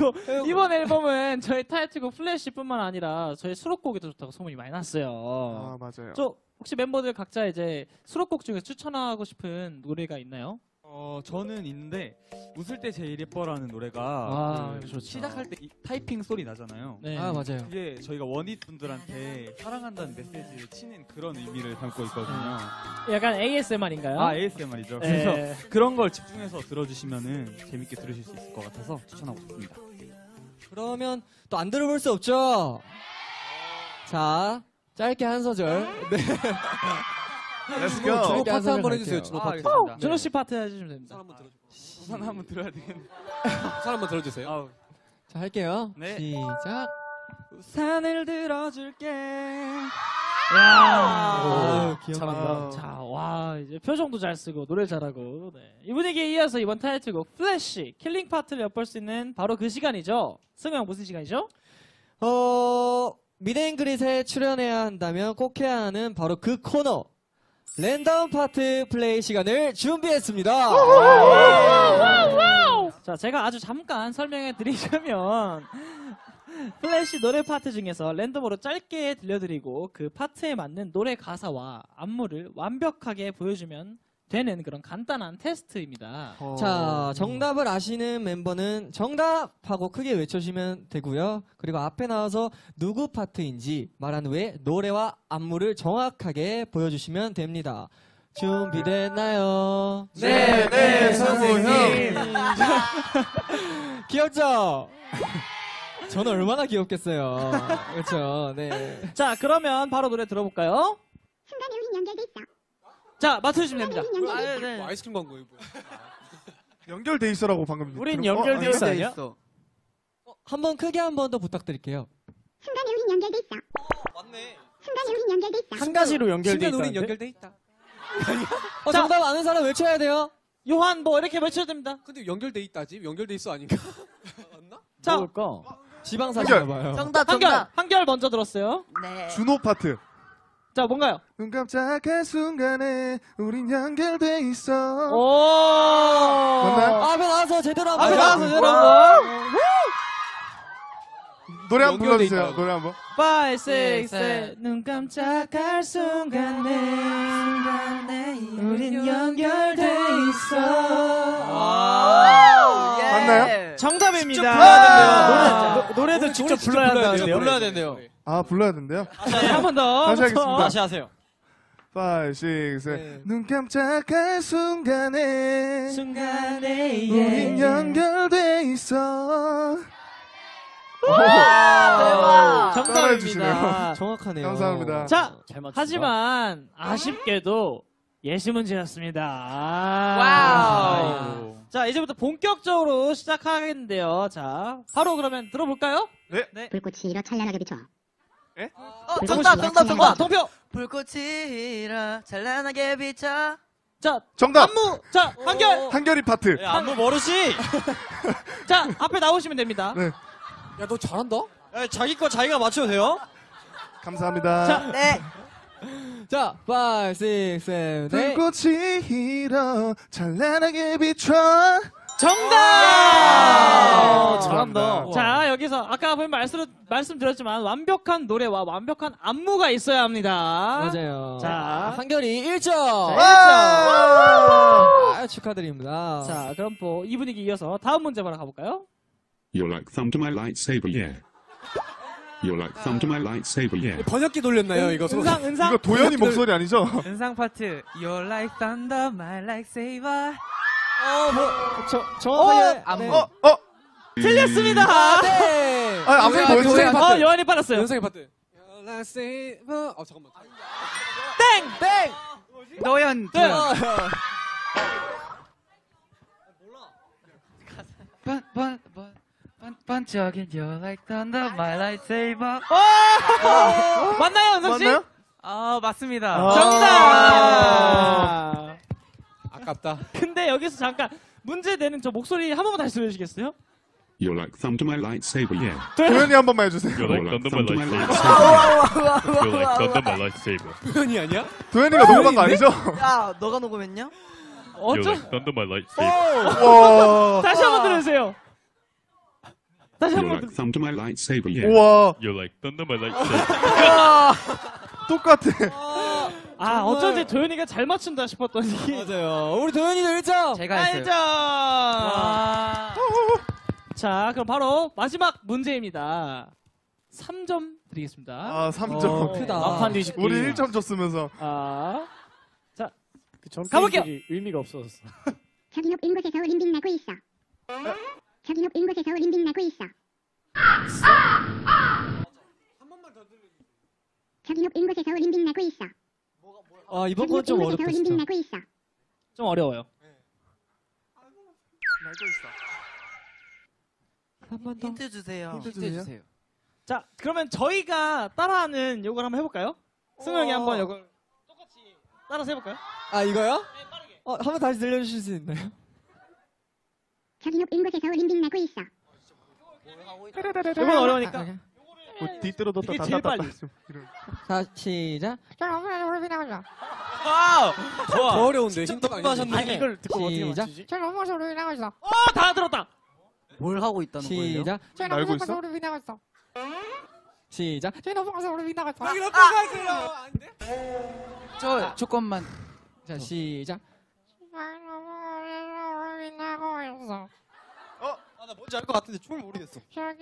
그리고 이번 앨범은 저희 타이틀곡 플래시뿐만 아니라 저희 수록곡에도 좋다고 소문이 많이 났어요. 아 맞아요. 혹시 멤버들 각자 이제 수록곡 중에 추천하고 싶은 노래가 있나요? 저는 있는데 웃을 때 제일 예뻐라는 노래가 시작할 때 타이핑 소리 나잖아요. 네. 아 맞아요. 그게 저희가 원잇 분들한테 사랑한다는 메시지를 치는 그런 의미를 담고 있거든요. 약간 ASMR인가요? 아 ASMR이죠. 네. 그래서 그런 걸 집중해서 들어주시면은 재밌게 들으실 수 있을 것 같아서 추천하고 싶습니다. 그러면 또 안 들어볼 수 없죠. 자, 짧게 한 소절. 네. Let's 준호 go. 파트 한번 해주세요. 준호 파트. 알겠습니다. 준호 씨 파트 해주시면 됩니다. 우선 한번 들어야 되겠네. 우산 한번 들어주세요. 아우. 자, 할게요. 네. 시작. 우산을 들어줄게. 야, 잘한다. 자, 와 이제 표정도 잘 쓰고 노래 잘하고. 네. 이 분위기에 이어서 이번 타이틀곡 플래시 킬링 파트를 엿볼 수 있는 바로 그 시간이죠. 승우 형 무슨 시간이죠? 미드앤그릿에 출연해야 한다면 꼭 해야 하는 바로 그 코너. 랜덤 파트 플레이 시간을 준비했습니다. 자, 제가 아주 잠깐 설명해 드리자면 플래시 노래 파트 중에서 랜덤으로 짧게 들려드리고 그 파트에 맞는 노래 가사와 안무를 완벽하게 보여주면 되는 그런 간단한 테스트입니다. 자, 정답을 아시는 멤버는 정답하고 크게 외쳐주시면 되고요. 그리고 앞에 나와서 누구 파트인지 말한 후에 노래와 안무를 정확하게 보여주시면 됩니다. 준비됐나요? 네, 성우 형. 귀엽죠? 저는 얼마나 귀엽겠어요. 그렇죠. 네. 자, 그러면 바로 노래 들어볼까요? 순간에 우린 연결돼 있어. 자, 맞춰주시면 됩니다. 연결돼 있어. 아이스크림 광고예요. 연결돼 있어라고 방금. 우린 들은- 연결돼 있어 아니야? 한번 크게 한 번 더 부탁드릴게요. 순간에 우린 연결돼 있어. 맞네. 순간에 우린 연결돼 있어. 한 가지로 연결돼 있다. 연결돼 있다. 정답 아는 사람 외쳐야 돼요. 요한 뭐 이렇게 외쳐야 됩니다. 근데 연결돼 있다지? 연결돼 있어 아닌가? 맞나? 자, 지방사시나 봐요. 정답 한결 먼저 들었어요. 네. 준호 파트. 자, 뭔가요? 눈 깜짝할 순간에 우린 연결돼 있어. 오. 맞나요? 앞에 나와서 제대로 한번. 앞에 나와서 제대로 한번. 노래 한번 연결돼 불러주세요. 있다고. 노래 한번. 5, 6, 7. 눈 깜짝할 순간에 우린 연결돼 있어. 맞나요? 정답입니다. 노래도 직접 불러야 한다는데요. 불러야 된대요. 아 불러야 된대요? 네, 한 번 더. 다시 하겠습니다. 다시 하세요. 5, 6, 7. 네. 눈 깜짝할 순간에 순간에 우린 연결돼 있어. 대박. 따라해 주시네요. 정답입니다. 정확하네요. 감사합니다. 자, 잘 맞춘다. 하지만 아쉽게도 예시 문제였습니다. 와우. 자, 이제부터 본격적으로 시작하겠는데요. 자, 바로 그러면 들어볼까요? 불꽃이 일어 찬란하게 비춰. 정답. 동표. 불꽃이 일어 찬란하게 비쳐. 자, 정답. 안무. 자, 한결. 한결이 파트. 안무 모르시. 자, 앞에 나오시면 됩니다. 네. 야, 너 잘한다? 자기 거 자기가 맞춰도 돼요? 감사합니다. 자, 네. 자, 5, 6, 7, 8. 불꽃이 일어 찬란하게 비춰. 정답! 잘한다. 자, 여기서 아까 보면 말씀드렸지만 완벽한 노래와 완벽한 안무가 있어야 합니다. 맞아요. 자. 한결이 1점. 자, 축하드립니다. 자, 그럼 이 분위기 이어서 다음 문제 바로 가볼까요? You're like thumb to my lightsaber, yeah. You're like thumb to my lightsaber, yeah. 번역기 돌렸나요, 이거? 은상. 이거 도현이 목소리 아니죠? 은상 파트. You're like thunder, my lightsaber. 정확하게 안무. 틀렸습니다. 네. 아, 앞에 노래 뭐였지? 파트. 여한이 빨랐어요. 연상의 파트. lightsaber. 잠깐만. 땡! 노현. 네. 반짝인 You're like thunder, my lightsaber. 맞나요, 은상 씨? 맞나요? 맞습니다. 정답. 아깝다. 근데 여기서 잠깐 문제 내는 저 목소리 한 번만 다시 들려주시겠어요? You're like thumb to my lightsaber, yeah. 도현이 한 번만 해주세요. You're like thumb to my lightsaber. You're like thunder my lightsaber. 표현이 아니야? 도현이가 녹음한 거 아니죠? 야, 너가 녹음했냐? You're 어쩌? like thunder my lightsaber. 와. 다시 한 번 들려주세요. 다시 You're 한번 like thumb to my lightsaber, yeah. 우와, You're like thunder my lightsaber. 똑같아. 아, 어쩐지 도현이가 잘 맞춘다 싶었더니. 맞아요. 우리 도현이도 1점. 제가 했어요. 알죠. 자, 그럼 바로 마지막 문제입니다. 3점 드리겠습니다. 아, 3점. 크다. 막판 뒤집기. 우리 1점 줬으면서. 자, 그 전 가볼게요. 게임들이 의미가 없어졌어. 저기 높은 곳에서 우린 빛나고 있어. 저기 높은 곳에서 우린 빛나고 있어. 저기 높은 곳에서 우린 빛나고 있어. 아, 이번 저기 건 좀 높은 곳에서 어렵다, 우린 진짜. 빛나고 있어. 좀 어려워요. 알고 있어. 한 번 더. 힌트 주세요. 힌트 주세요. 자, 그러면 저희가 따라하는 요걸 한번 해볼까요? 승우 형이 한번 요걸 똑같이 따라서 해볼까요? 아, 이거요? 네, 빠르게. 한번 다시 들려주실 수 있나요? 저기 높은 곳에서 우린 빛나고 있어. 요건 어려우니까. 뭐 뒤뜰어뒀다 이게 다 제일 다 빨리. 자, 시작. 더 어려운데 힌트가 아니네. 아니 이걸 듣고 어떻게 시작. 맞추지? 다 들었다. 뭘 하고 있다는 거예요? 시작. 알고 있어? 시작. 저 조금만. 자, 시작. 나 뭔지 알 것 같은데 춤을 모르겠어.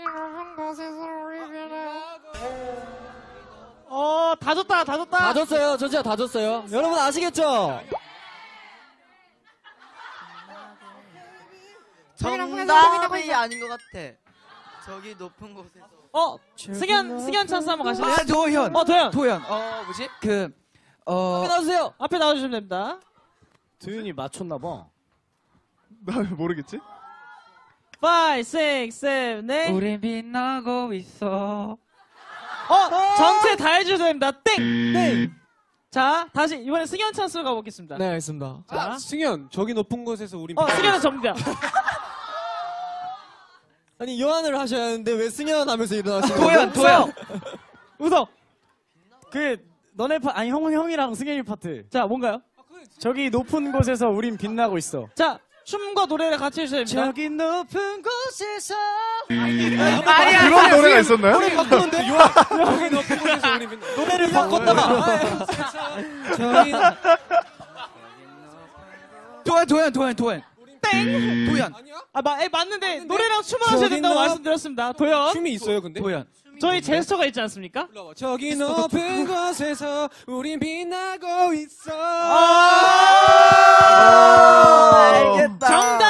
다 줬다, 다 줬다. 다 줬어요. 저 진짜 다 줬어요. 여러분 아시겠죠? 정답이 아닌 것 같아. 저기 높은 곳에서. 승현 찬스 한번 가실래요? 아, 도현. 도현. 도현. 뭐지? 앞에 나와주세요. 앞에 나와주시면 됩니다. 도윤이 맞췄나 봐. 나 모르겠지? 5, 6, 7, 8. 우린 빛나고 있어. 전체 다 해주셔야 됩니다. 땡! 자, 다시 이번에 승현 찬스로 가보겠습니다. 네, 알겠습니다. 자, 승현, 저기 높은 곳에서 우린 승현은 접니다. 아니, 요한을 하셔야 하는데 왜 승현 하면서 일어나시는 거예요? 도현. 우석. 너네 아니 형이랑 승현이 파트. 자, 뭔가요? 저기 높은 곳에서 우린 빛나고 있어. 자, 춤과 노래를 같이 해주셔야 됩니다. 저기 높은 곳에서. 그런 노래가 있었나요? 노래 바꾸는데? 저기 높은 곳에서 우린 빛나. 노래를 바꿨다가. 저기 도현. 땡! 도현. 아니야? 맞는데 노래랑 춤을 하셔야 된다고 말씀드렸습니다. 도현. 춤이 있어요, 근데? 도현. 저희 제스처가 있지 않습니까? 올라와. 저기 높은 곳에서 우린 빛나고 있어. 알겠다. 정답!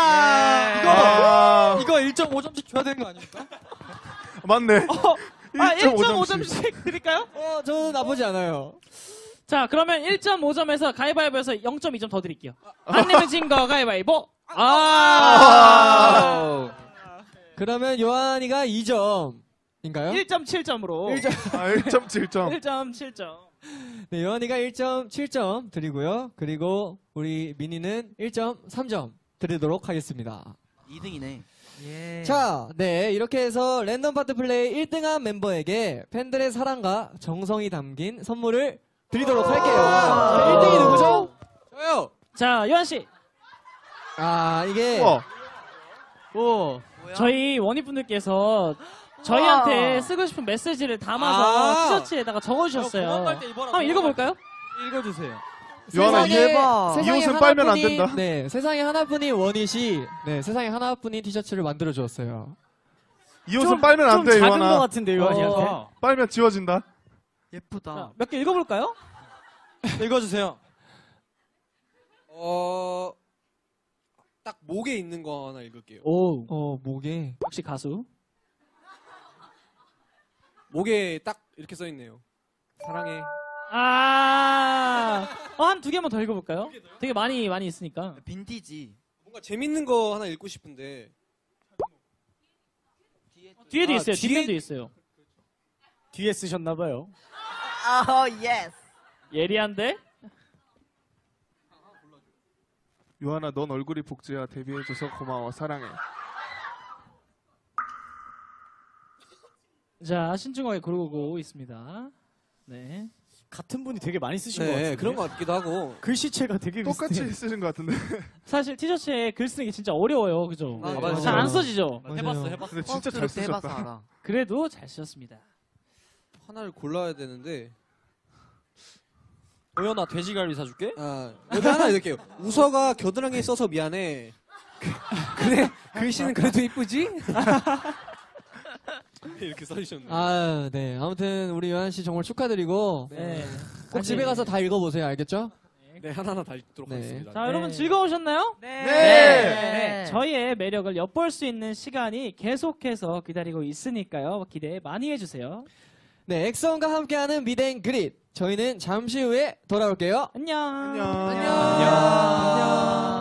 이거 1.5점씩 줘야 되는 거 아닙니까? 맞네. 1.5점씩 드릴까요? 저는 나쁘지 않아요. 자, 그러면 1.5점에서 가위바위보에서 0.2점 더 드릴게요. 안 내면 진 거 가위바위보. 그러면 요한이가 2점인가요? 1.7점으로. 1.7점. 1.7점. 네, 요한이가 1.7점 드리고요. 그리고 우리 미니는 1.3점 드리도록 하겠습니다. 2등이네. 예. 자, 네, 이렇게 해서 랜덤 파트 플레이 1등한 멤버에게 팬들의 사랑과 정성이 담긴 선물을 드리도록 할게요. 자, 1등이 누구죠? 저요. 자, 요한씨. 이게 우와. 뭐야? 저희 원희분들께서 저희한테 쓰고 싶은 메시지를 담아서 티셔츠에다가 적어주셨어요. 한번 읽어볼까요? 읽어주세요. 요한아, 대박. 이 옷은 빨면 안 된다. 네, 세상에 하나뿐인 원잇이 세상에 하나뿐인 티셔츠를 만들어 주었어요. 이 옷은 빨면 안 돼, 좀 작은 거 요한아. 같은데 요한이한테. 빨면 지워진다. 예쁘다. 몇 개 읽어볼까요? 읽어주세요. 딱 목에 있는 거 하나 읽을게요. 목에. 혹시 가수? 목에 딱 이렇게 써 있네요. 사랑해. 한 두 개만 더 읽어볼까요? 되게 많이 있으니까. 빈티지. 뭔가 재밌는 거 하나 읽고 싶은데. 뒤에도 있어요. 뒤에- 뒷면도 있어요. 뒤에 쓰셨나봐요. 예스. 예리한데? 요한아, 넌 얼굴이 복지야. 데뷔해줘서 고마워. 사랑해. 자, 신중하게 고르고 있습니다. 네. 같은 분이 되게 많이 쓰신 것 네, 같은데. 그런 것 같기도 하고. 글씨체가 되게 똑같이 비슷해요. 쓰신 것 같은데. 사실 티셔츠에 글 쓰는 게 진짜 어려워요. 그죠? 아, 맞아요. 잘 안 써지죠? 해봤어. 근데 진짜 잘 버스로 해봐서 쓰셨다. 알아. 그래도 잘 쓰셨습니다. 하나를 골라야 되는데. 도연아 돼지갈비 사줄게. 아, 여기 하나 이렇게 우서가 겨드랑이에 써서 미안해. 그래, 글씨는 그래도 이쁘지? 이렇게 써주셨네. 아, 네. 아무튼 우리 요한 씨 정말 축하드리고 네. 꼭 집에 가서 다 읽어보세요. 알겠죠? 네, 하나하나 다 읽도록 네. 하겠습니다. 자, 여러분 네. 즐거우셨나요? 네. 저희의 매력을 엿볼 수 있는 시간이 계속해서 기다리고 있으니까요. 기대 많이 해주세요. 네, 엑소원과 함께하는 미댕그릿. 저희는 잠시 후에 돌아올게요. 안녕. 안녕. 안녕.